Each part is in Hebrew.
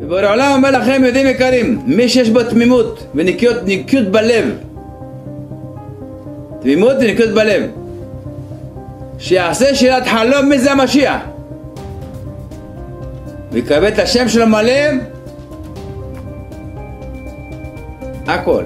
ובורא עולם אומר לכם, יהודים יקרים, מי שיש בו תמימות ונקיות בלב, תמימות ונקיות בלב, שיעשה שאלת חלום מי זה המשיח ויקבל את השם שלו מלא, הכל.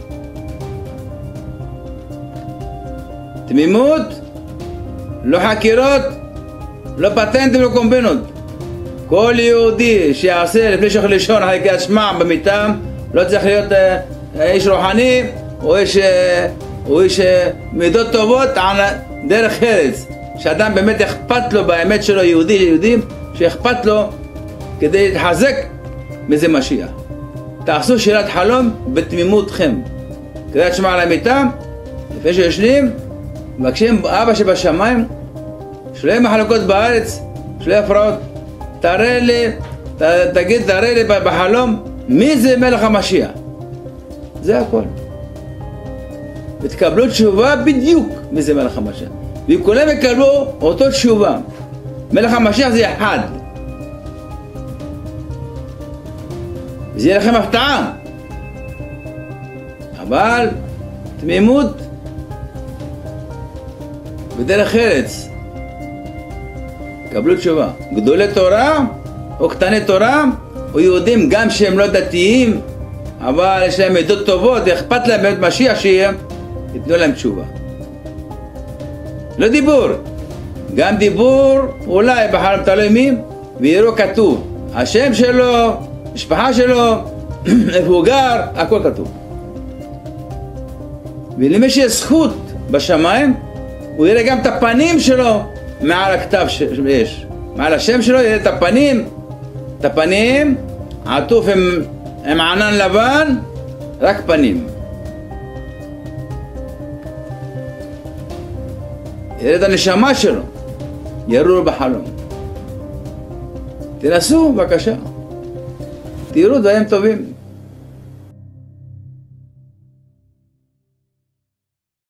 תמימות, לא חקירות, לא פטנטים, לא קומבינות. כל יהודי שיעשה לפני שהולך לישון אחרי קריאת שמע במיטה, לא צריך להיות איש רוחני או איש מידות טובות על דרך ארץ. שאדם באמת אכפת לו באמת שלו, יהודים שאכפת לו כדי להתחזק מזה משיח. תעשו שאלת חלום בתמימותכם. קריאת שמע על המיטה, לפני שישנים, מבקשים אבא שבשמיים, שלא יהיו מחלוקות בארץ, שלא יהיו הפרעות. תראה לי בחלום מי זה מלך המשיח. זה הכל. ותקבלו תשובה בדיוק מי זה מלך המשיח. וכולם יקבלו אותו תשובה. מלך המשיח זה אחד. זה יהיה לכם הפתעה. אבל תמימות בדרך ארץ. קבלו תשובה. גדולי תורה או קטני תורה או יהודים גם שהם לא דתיים אבל יש להם עדות טובות ואכפת להם באמת משיח שיהיה, יתנו להם תשובה. לא דיבור, גם דיבור אולי בחלום תלוי מי ויראו כתוב השם שלו, משפחה שלו, איפה הוא גר, הכל כתוב. ולמי שיש זכות בשמיים הוא יראה גם את הפנים שלו מעל הכתב שיש, מעל השם שלו יראה את הפנים עטוף עם ענן לבן, רק פנים. יראה את הנשמה שלו, יראו לו בחלום. תנסו בבקשה, תראו דברים טובים.